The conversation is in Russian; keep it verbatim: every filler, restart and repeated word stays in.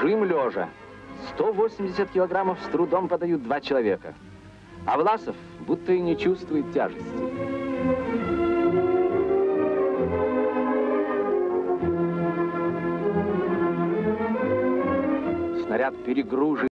Бежим лежа. сто восемьдесят килограммов с трудом подают два человека. А Власов будто и не чувствует тяжести. Снаряд перегружен.